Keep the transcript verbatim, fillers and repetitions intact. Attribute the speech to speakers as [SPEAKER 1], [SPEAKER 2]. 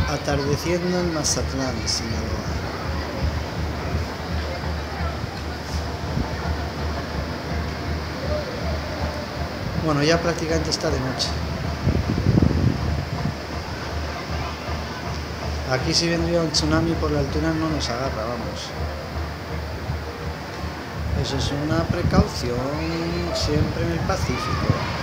[SPEAKER 1] Atardeciendo en Mazatlán, Sinaloa. Bueno, ya prácticamente está de noche. Aquí si vendría un tsunami por la altura no nos agarra, vamos. Eso es una precaución siempre en el Pacífico.